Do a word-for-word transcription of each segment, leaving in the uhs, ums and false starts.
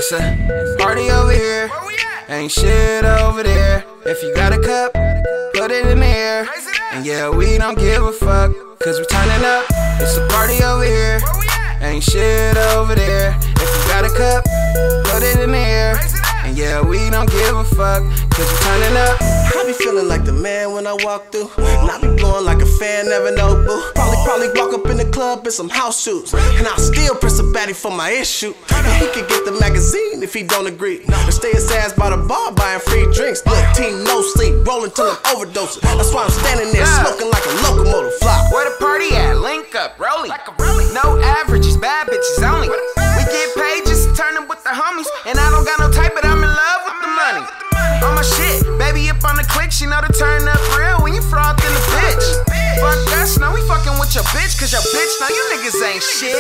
It's a party over here, ain't shit over there. If you got a cup, put it in the air. And yeah, we don't give a fuck, cause we turning up. It's a party over here, ain't shit over there. If you got a cup, put it in the air. And yeah, we don't give a fuck, cause we turning up. I be feeling like the man when I walk through, and I be blowing like a fan, never know boo. Probably, probably walk up in the club in some house shoes, and I'll still press a baddie for my issue. And he could get the magazine if he don't agree, or stay his ass by the bar buying free drinks. Look, team no sleep, rolling till I'm overdosing. That's why I'm standing there smoking like a locomotive fly. Where the party at? Link up, rolling. No averages, bad bitches only. We get paid just to turn up with the homies, and I don't got no type, but I'm in love with the money. On my shit, baby up on the click, she know to turn up real when you fraud in the bitch. Fuck us, now we fucking with your bitch, cause your bitch know you niggas ain't shit.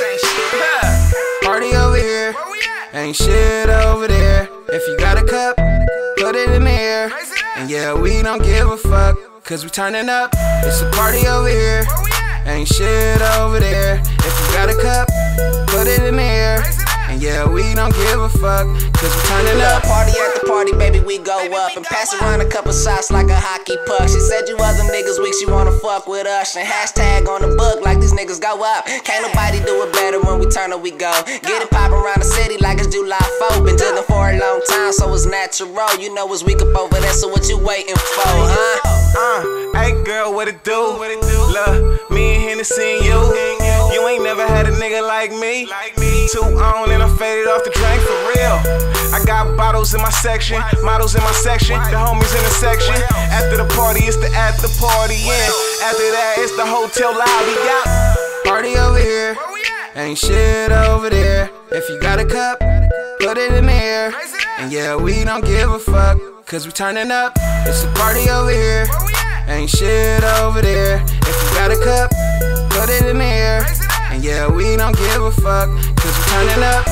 Party over here, ain't shit over there. If you got a cup, put it in the air. And yeah, we don't give a fuck, cause we turning up. It's a party over here, ain't shit over there. If you got a cup, put it in the air. And yeah, we don't give a fuck, cause we turning up. Party at the party, baby, we go up and pass around a couple shots like a hockey puck. She said you other niggas weak, she wanna fuck with us. And hashtag on the book like these niggas go up. Can't nobody do it better when we turn up, we go. Get it poppin' around the city like it's July fourth. Been dealing for a long time, so it's natural. You know it's weak up over there, so what you waiting for, huh? Uh, hey girl, what it do? Look, me and Hennessy and you. You ain't never had a nigga like me. Two on and I'm faded off the drink for real. I got bottles in my section, models in my section, the homies in the section. After the party, it's the at the party, yeah. After that, it's the hotel lobby, yeah. Party over here, ain't shit over there. If you got a cup, put it in the air. And yeah, we don't give a fuck, cause we turning up. It's a party over here, ain't shit over there. If you got a cup, put it in the air. And yeah, we don't give a fuck, cause we turning up.